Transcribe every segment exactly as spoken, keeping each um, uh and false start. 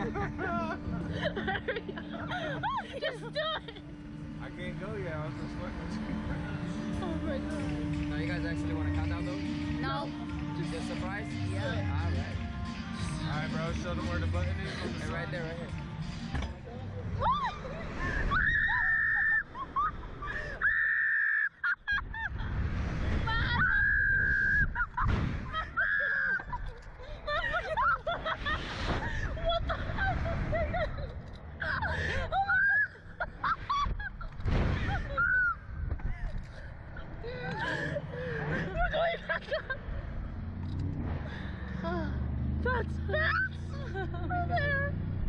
Hurry up. Just do it. I can't go yet. I was just sweating. Oh my god. Now you guys actually want to count down those? No. Just a surprise? Yeah. All right. All right, bro. Show them where the button is. And right there, right here. That's fast! We're there!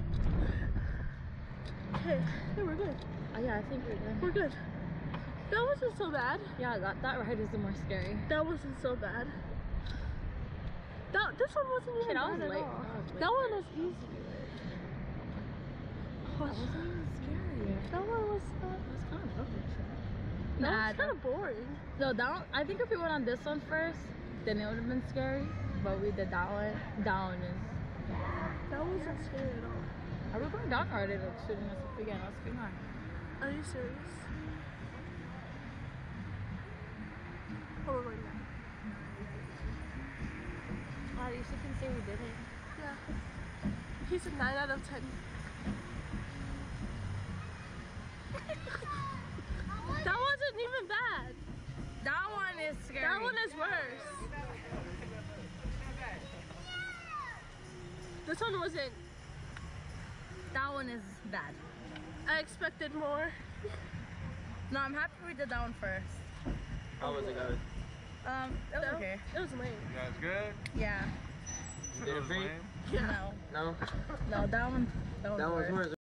Okay, okay, we're good. Oh yeah, I think we're good. We're good. That wasn't so bad. Yeah, that, that ride was the more scary. That wasn't so bad. That, this one wasn't even Shit, I was bad at late. all. I was late. That one was easy. That wasn't even scary. That one was not. It was kind of ugly. That Nah, was kind of boring. No, that one, I think if we went on this one first, then it would have been scary. But we did that one. That one is. That wasn't scary at all. Are we going down or are they like shooting us up again? What's going on? Are you serious? Oh, we're going down. Wow, you should can say we did it. Yeah. He's a nine out of ten. That wasn't even bad. That one is scary. That one is worse. This one wasn't. That one is bad. I expected more. No, I'm happy we did that one first. How was it, guys? Um, it was That- okay. It was lame. You guys good? Yeah. You did it, Lame? Yeah. No. No. No, that one. That, That was one's worse. worse.